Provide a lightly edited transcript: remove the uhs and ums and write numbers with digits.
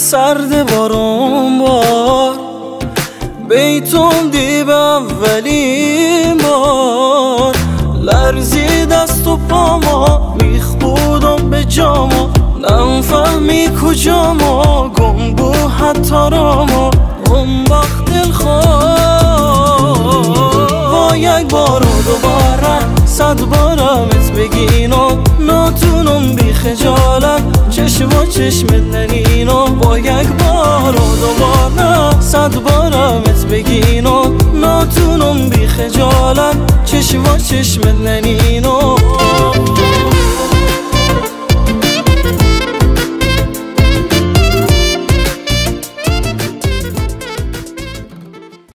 سرد بارون بار بیتون دی به اولین بار لرزی دست و پاما ریخ بودم به جاما نفهمی کجاما گم بو حتی راما اون وقت دلخواه با یک بار و دوباره 100 بارمت بگینم ناتونم بی خجالت چشم و چشمت ننینم با یک بار و دوباره 100 بارمت بگینم ناتونم بی خجالت چشم و چشمت ننینم